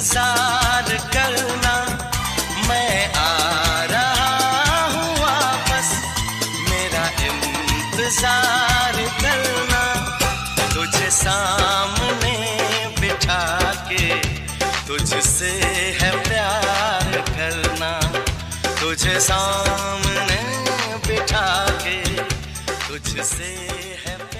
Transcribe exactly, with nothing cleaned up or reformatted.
इंतजार करना, मैं आ रहा हूँ वापस, मेरा इंतजार करना। तुझे सामने बिठा के तुझसे है प्यार करना, तुझे सामने बिठा के तुझसे है